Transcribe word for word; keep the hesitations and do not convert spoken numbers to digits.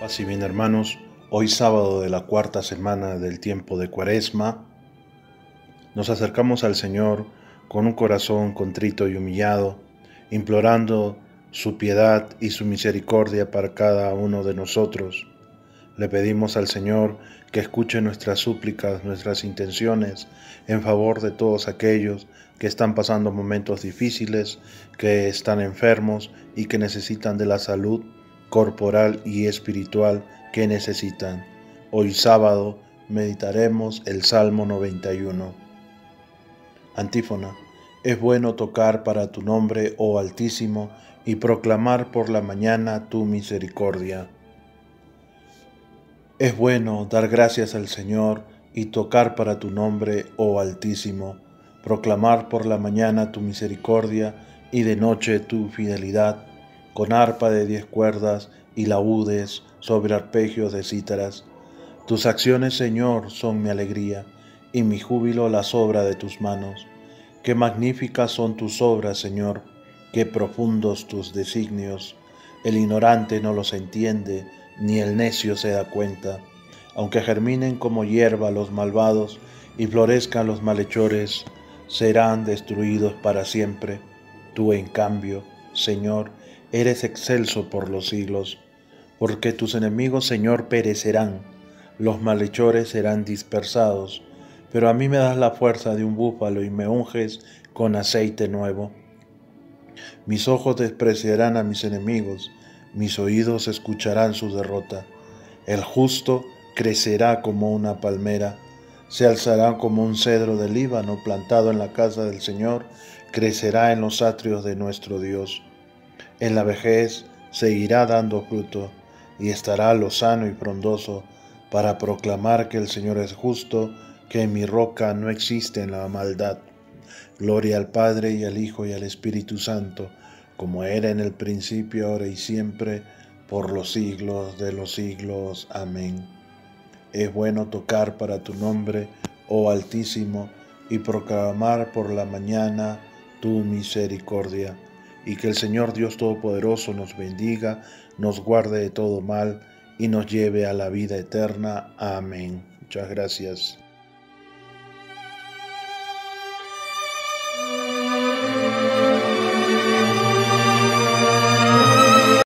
Así bien, hermanos, hoy sábado de la cuarta semana del tiempo de Cuaresma, nos acercamos al Señor con un corazón contrito y humillado, implorando su piedad y su misericordia para cada uno de nosotros. Le pedimos al Señor que escuche nuestras súplicas, nuestras intenciones en favor de todos aquellos que están pasando momentos difíciles, que están enfermos y que necesitan de la salud corporal y espiritual que necesitan. Hoy sábado meditaremos el Salmo noventa y uno. Antífona. Es bueno tocar para tu nombre, oh Altísimo, y proclamar por la mañana tu misericordia. Es bueno dar gracias al Señor y tocar para tu nombre, oh Altísimo, proclamar por la mañana tu misericordia y de noche tu fidelidad, con arpa de diez cuerdas y laúdes sobre arpegios de cítaras. Tus acciones, Señor, son mi alegría, y mi júbilo la obra de tus manos. Qué magníficas son tus obras, Señor, qué profundos tus designios. El ignorante no los entiende, ni el necio se da cuenta. Aunque germinen como hierba los malvados y florezcan los malhechores, serán destruidos para siempre. Tú, en cambio, Señor, eres excelso por los siglos. Porque tus enemigos, Señor, perecerán, los malhechores serán dispersados. Pero a mí me das la fuerza de un búfalo y me unges con aceite nuevo. Mis ojos despreciarán a mis enemigos, mis oídos escucharán su derrota. El justo crecerá como una palmera, se alzará como un cedro del Líbano plantado en la casa del Señor, crecerá en los atrios de nuestro Dios. En la vejez seguirá dando fruto y estará lozano y frondoso para proclamar que el Señor es justo, que en mi roca no existe la maldad. Gloria al Padre y al Hijo y al Espíritu Santo, como era en el principio, ahora y siempre, por los siglos de los siglos. Amén. Es bueno tocar para tu nombre, oh Altísimo, y proclamar por la mañana tu misericordia. Y que el Señor Dios Todopoderoso nos bendiga, nos guarde de todo mal y nos lleve a la vida eterna. Amén. Muchas gracias.